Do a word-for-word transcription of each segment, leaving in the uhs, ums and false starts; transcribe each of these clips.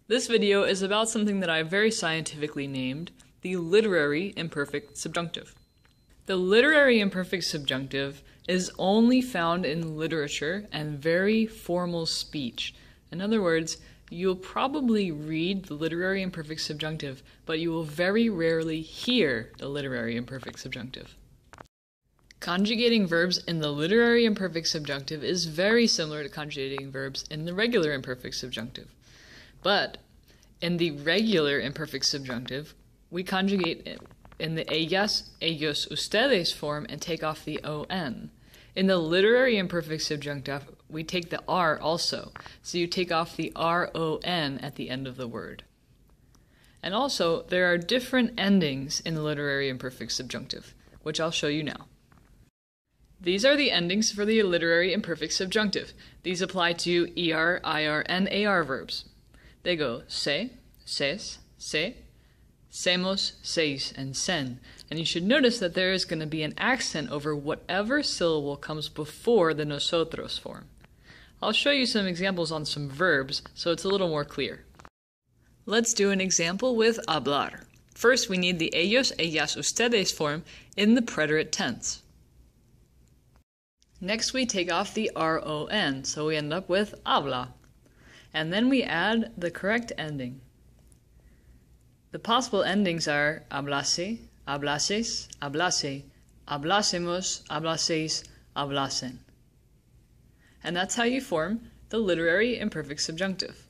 This video is about something that I very scientifically named the literary imperfect subjunctive. The literary imperfect subjunctive is only found in literature and very formal speech. In other words, you'll probably read the literary imperfect subjunctive, but you will very rarely hear the literary imperfect subjunctive. Conjugating verbs in the literary imperfect subjunctive is very similar to conjugating verbs in the regular imperfect subjunctive. But in the regular imperfect subjunctive, we conjugate in the ellas, ellos, ustedes form and take off the on. In the literary imperfect subjunctive, we take the r also, so you take off the ron at the end of the word. And also, there are different endings in the literary imperfect subjunctive, which I'll show you now. These are the endings for the literary imperfect subjunctive. These apply to er, ir, and ar verbs. They go se, ses, se, semos, seis, and sen. And you should notice that there is going to be an accent over whatever syllable comes before the nosotros form. I'll show you some examples on some verbs so it's a little more clear. Let's do an example with hablar. First, we need the ellos, ellas, ustedes form in the preterite tense. Next, we take off the ron, so we end up with habla. And then we add the correct ending. The possible endings are hablase, hablases, hablase, hablásemos, hablaseis, hablasen. And that's how you form the literary imperfect subjunctive.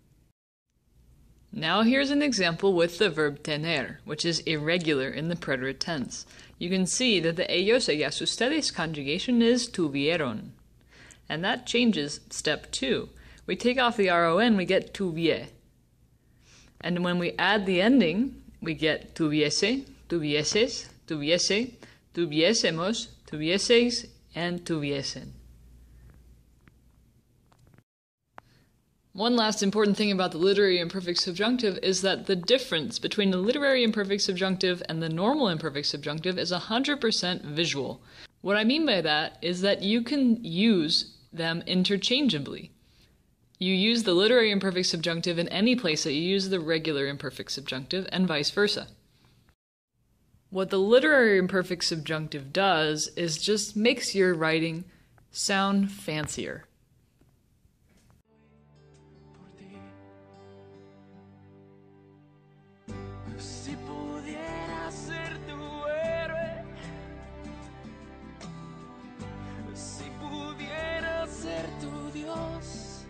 Now here's an example with the verb tener, which is irregular in the preterite tense. You can see that the ellos, ellas, ustedes conjugation is tuvieron. And that changes step two. We take off the ron, we get tuvie. And when we add the ending, we get tuviese, tuvieses, tuviese, tuviésemos, tuvieseis, and tuviesen. One last important thing about the literary imperfect subjunctive is that the difference between the literary imperfect subjunctive and the normal imperfect subjunctive is one hundred percent visual. What I mean by that is that you can use them interchangeably. You use the literary imperfect subjunctive in any place that you use the regular imperfect subjunctive, and vice versa. What the literary imperfect subjunctive does is just makes your writing sound fancier. Si pudiera ser tu héroe, si pudiera ser tu Dios,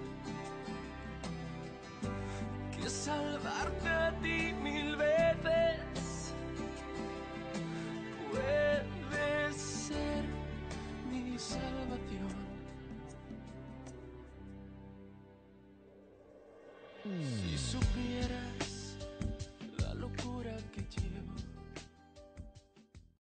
que salvarte a ti mil veces, puedes ser mi salvación. Si supieras